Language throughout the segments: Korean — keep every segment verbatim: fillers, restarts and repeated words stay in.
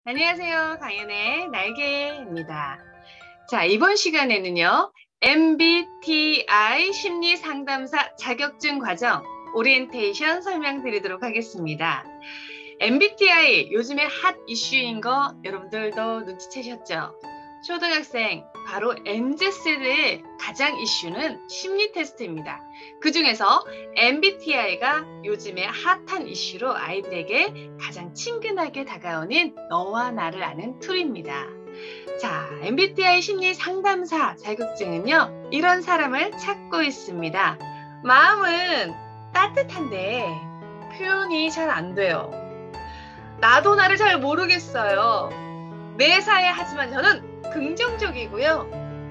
안녕하세요. 강연의 날개입니다. 자, 이번 시간에는요, 엠비티아이 심리상담사 자격증 과정 오리엔테이션 설명드리도록 하겠습니다. 엠비티아이 요즘에 핫 이슈인 거 여러분들도 눈치채셨죠? 초등학생, 바로 엠지 세대의 가장 이슈는 심리 테스트입니다. 그 중에서 엠비티아이가 요즘에 핫한 이슈로 아이들에게 가장 친근하게 다가오는 너와 나를 아는 툴입니다. 자, 엠비티아이 심리 상담사 자격증은요, 이런 사람을 찾고 있습니다. 마음은 따뜻한데 표현이 잘 안 돼요. 나도 나를 잘 모르겠어요. 매사에 하지만 저는 긍정적이고요.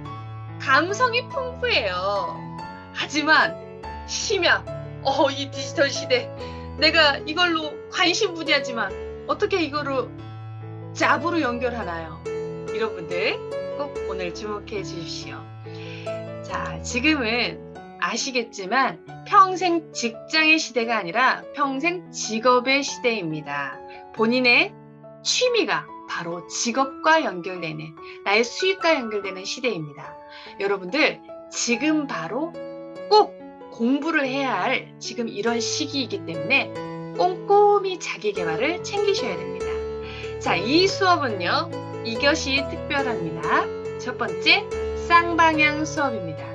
감성이 풍부해요. 하지만 심야, 어, 이 디지털 시대, 내가 이걸로 관심 분야지만 어떻게 이거를 잡으로 연결하나요? 이런 분들 꼭 오늘 주목해 주십시오. 자, 지금은 아시겠지만 평생 직장의 시대가 아니라 평생 직업의 시대입니다. 본인의 취미가 바로 직업과 연결되는, 나의 수익과 연결되는 시대입니다. 여러분들 지금 바로 꼭 공부를 해야 할 지금 이런 시기이기 때문에 꼼꼼히 자기 개발을 챙기셔야 됩니다. 자, 이 수업은요, 이것이 특별합니다. 첫 번째, 쌍방향 수업입니다.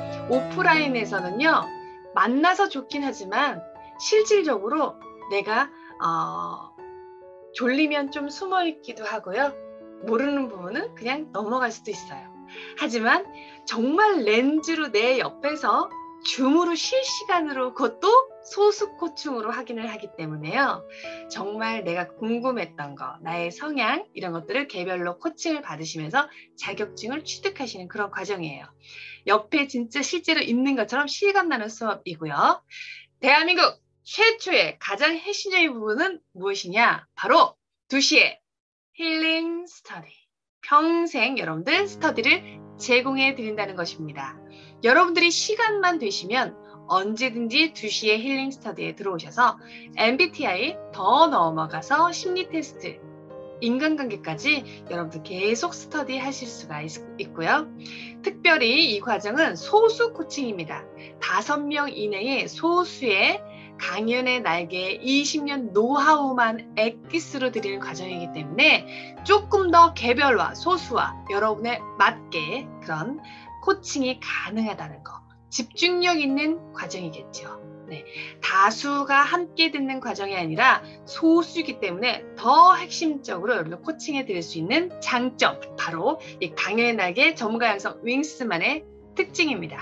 오프라인에서는요, 만나서 좋긴 하지만 실질적으로 내가 어, 졸리면 좀 숨어 있기도 하고요. 모르는 부분은 그냥 넘어갈 수도 있어요. 하지만 정말 렌즈로 내 옆에서 줌으로 실시간으로, 그것도 소수코층으로 확인을 하기 때문에요. 정말 내가 궁금했던 거, 나의 성향 이런 것들을 개별로 코칭을 받으시면서 자격증을 취득하시는 그런 과정이에요. 옆에 진짜 실제로 있는 것처럼 실감나는 수업이고요. 대한민국 최초의 가장 핵심적인 부분은 무엇이냐? 바로 두 시에 힐링 스터디. 평생 여러분들 스터디를 제공해 드린다는 것입니다. 여러분들이 시간만 되시면 언제든지 두 시에 힐링 스터디에 들어오셔서 엠비티아이 더 넘어가서 심리 테스트, 인간관계까지 여러분들 계속 스터디 하실 수가 있, 있고요. 특별히 이 과정은 소수 코칭입니다. 다섯 명 이내의 소수의 강연의 날개 이십 년 노하우만 엑기스로 드리는 과정이기 때문에 조금 더 개별화, 소수화, 여러분에 맞게 그런 코칭이 가능하다는 거. 집중력 있는 과정이겠죠. 네, 다수가 함께 듣는 과정이 아니라 소수이기 때문에 더 핵심적으로 여러분들 코칭해 드릴 수 있는 장점, 바로 이 강연의 날개 전문가 양성 윙스만의 특징입니다.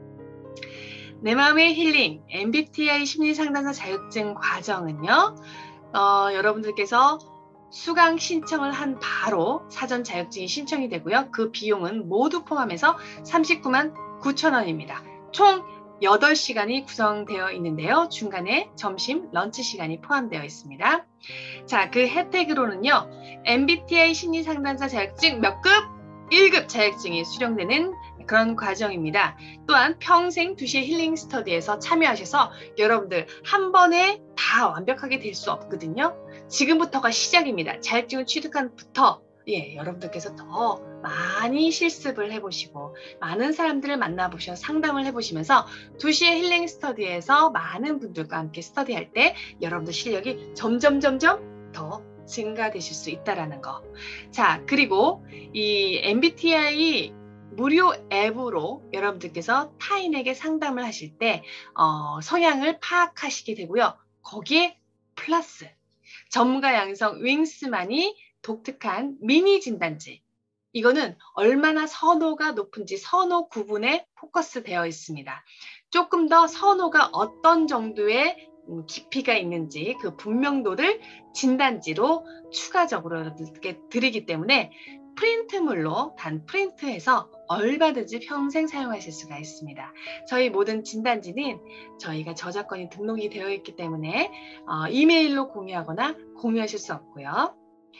내 마음의 힐링 엠비티아이 심리상담사 자격증 과정은요, 어, 여러분들께서 수강 신청을 한 바로 사전 자격증이 신청이 되고요. 그 비용은 모두 포함해서 삼십구만 구천 원입니다. 총 여덟 시간이 구성되어 있는데요. 중간에 점심, 런치 시간이 포함되어 있습니다. 자, 그 혜택으로는요, 엠비티아이 심리상담사 자격증 몇 급? 일 급 자격증이 수령되는 그런 과정입니다. 또한 평생 두 시에 힐링 스터디에서 참여하셔서 여러분들 한 번에 다 완벽하게 될 수 없거든요. 지금부터가 시작입니다. 자격증을 취득한 부터 예, 여러분들께서 더 많이 실습을 해보시고 많은 사람들을 만나보셔 상담을 해보시면서 두 시에 힐링 스터디에서 많은 분들과 함께 스터디할 때 여러분들 실력이 점점 점점 더 증가되실 수 있다는 거. 자, 그리고 이 엠비티아이 무료 앱으로 여러분들께서 타인에게 상담을 하실 때 어, 성향을 파악하시게 되고요. 거기에 플러스 전문가 양성 윙스만이 독특한 미니 진단지, 이거는 얼마나 선호가 높은지 선호 구분에 포커스 되어 있습니다. 조금 더 선호가 어떤 정도의 깊이가 있는지 그 분명도를 진단지로 추가적으로 여러분들께 드리기 때문에 프린트물로 단 프린트해서 얼마든지 평생 사용하실 수가 있습니다. 저희 모든 진단지는 저희가 저작권이 등록이 되어 있기 때문에 어, 이메일로 공유하거나 공유하실 수 없고요.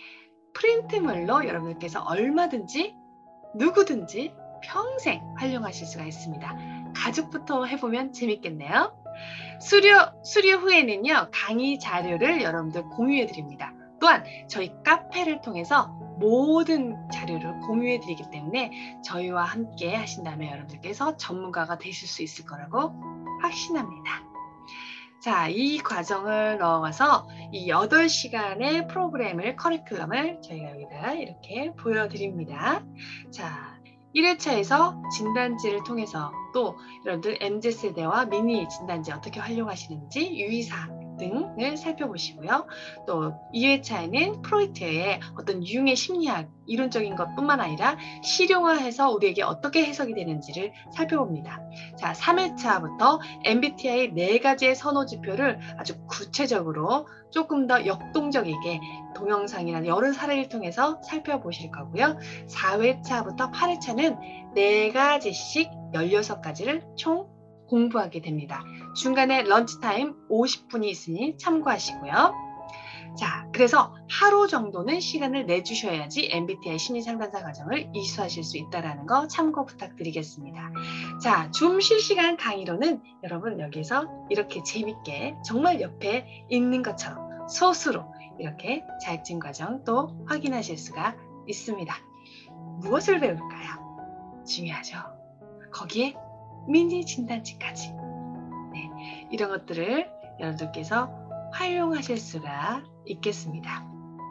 프린트물로 여러분들께서 얼마든지 누구든지 평생 활용하실 수가 있습니다. 가죽부터 해보면 재밌겠네요. 수료, 수료 후에는요, 강의 자료를 여러분들 공유해 드립니다. 또한 저희 카페를 통해서 모든 자료를 공유해 드리기 때문에 저희와 함께 하신다면 여러분들께서 전문가가 되실 수 있을 거라고 확신합니다. 자, 이 과정을 넣어가서 이 여덟 시간의 프로그램을, 커리큘럼을 저희가 여기다 이렇게 보여드립니다. 자, 일 회차에서 진단지를 통해서 또 여러분들 엠지 세대와 미니 진단지 어떻게 활용하시는지 유의사항 등을 살펴보시고요. 또 이 회차에는 프로이트의 어떤 유형의 심리학, 이론적인 것뿐만 아니라 실용화해서 우리에게 어떻게 해석이 되는지를 살펴봅니다. 자, 삼 회차부터 엠비티아이 네 가지의 선호지표를 아주 구체적으로 조금 더 역동적이게 동영상이나 여러 사례를 통해서 살펴보실 거고요. 사 회차부터 팔 회차는 네 가지씩 열여섯 가지를 총 공부하게 됩니다. 중간에 런치타임 오십 분이 있으니 참고하시고요. 자, 그래서 하루 정도는 시간을 내주셔야지 엠비티아이 심리상담사 과정을 이수하실 수 있다는 거 참고 부탁드리겠습니다. 자, 줌 실시간 강의로는 여러분 여기서 이렇게 재밌게 정말 옆에 있는 것처럼 소수로 이렇게 자격증 과정 또 확인하실 수가 있습니다. 무엇을 배울까요? 중요하죠. 거기에 미니 진단지까지. 네, 이런 것들을 여러분들께서 활용하실 수가 있겠습니다.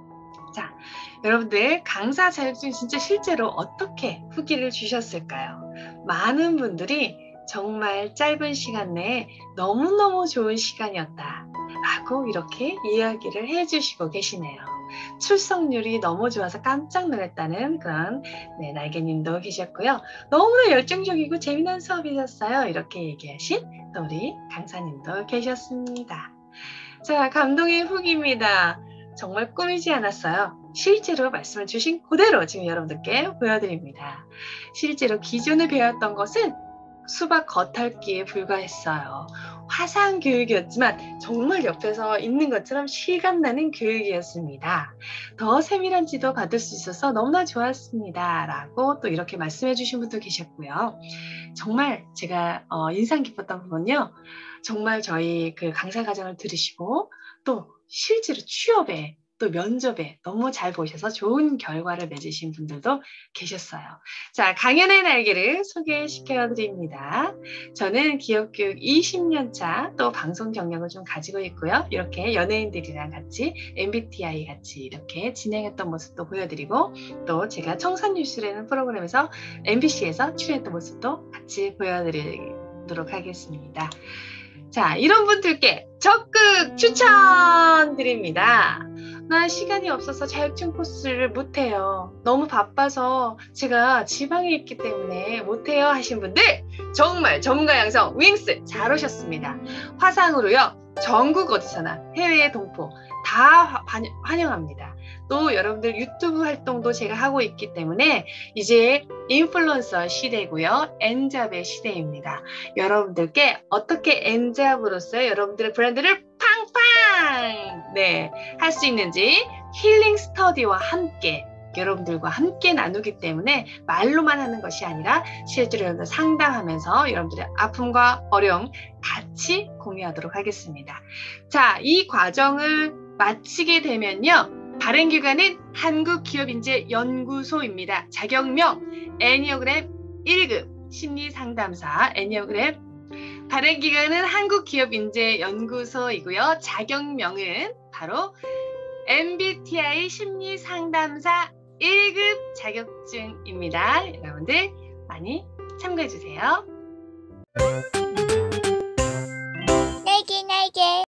자, 여러분들 강사 자격증 진짜 실제로 어떻게 후기를 주셨을까요? 많은 분들이 정말 짧은 시간 내에 너무너무 좋은 시간이었다 라고 이렇게 이야기를 해주시고 계시네요. 출석률이 너무 좋아서 깜짝 놀랐다는 그런 네, 날개님도 계셨고요. 너무나 열정적이고 재미난 수업이셨어요. 이렇게 얘기하신 또 우리 강사님도 계셨습니다. 자, 감동의 후기입니다. 정말 꾸미지 않았어요. 실제로 말씀을 주신 그대로 지금 여러분들께 보여드립니다. 실제로 기존에 배웠던 것은 수박 겉핥기에 불과했어요. 화상 교육이었지만 정말 옆에서 있는 것처럼 실감나는 교육이었습니다. 더 세밀한 지도 받을 수 있어서 너무나 좋았습니다. 라고 또 이렇게 말씀해 주신 분도 계셨고요. 정말 제가 어, 인상 깊었던 부분은요. 정말 저희 그 강사 과정을 들으시고 또 실제로 취업에 또 면접에 너무 잘 보셔서 좋은 결과를 맺으신 분들도 계셨어요. 자, 강연의 날개를 소개시켜 드립니다. 저는 기업교육 이십 년 차 또 방송 경력을 좀 가지고 있고요. 이렇게 연예인들이랑 같이 엠비티아이 같이 이렇게 진행했던 모습도 보여드리고 또 제가 청산뉴스라는 프로그램에서 엠비씨에서 출연했던 모습도 같이 보여드리도록 하겠습니다. 자, 이런 분들께 적극 추천드립니다. 나 시간이 없어서 자격증 코스를 못해요. 너무 바빠서 제가 지방에 있기 때문에 못해요 하신 분들 정말 전문가 양성 윙스 잘 오셨습니다. 화상으로요. 전국 어디서나 해외 동포 다 환영합니다. 또 여러분들 유튜브 활동도 제가 하고 있기 때문에 이제 인플루언서 시대고요. 엔잡의 시대입니다. 여러분들께 어떻게 엔잡으로서 여러분들의 브랜드를 팡팡 네, 할 수 있는지 힐링 스터디와 함께 여러분들과 함께 나누기 때문에 말로만 하는 것이 아니라 실제로 여러분들 상담하면서 여러분들의 아픔과 어려움 같이 공유하도록 하겠습니다. 자, 이 과정을 마치게 되면요. 발행기관은 한국기업인재연구소입니다. 자격명 애니어그램 일 급 심리상담사 애니어그램 발행기관은 한국기업인재연구소이고요. 자격명은 바로 엠비티아이 심리상담사 일 급 자격증입니다. 여러분들 많이 참고해주세요. 날개 날개